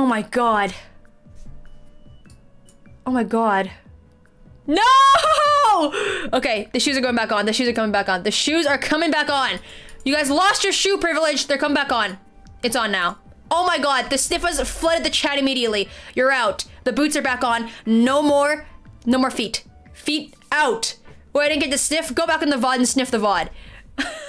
my god. Oh my god. No! Okay, the shoes are going back on. The shoes are coming back on. The shoes are coming back on. You guys lost your shoe privilege. They're coming back on. It's on now. Oh my god, the sniffers flooded the chat immediately. You're out. The boots are back on. No more feet. Feet out. Wait, I didn't get to sniff. Go back in the VOD and sniff the VOD.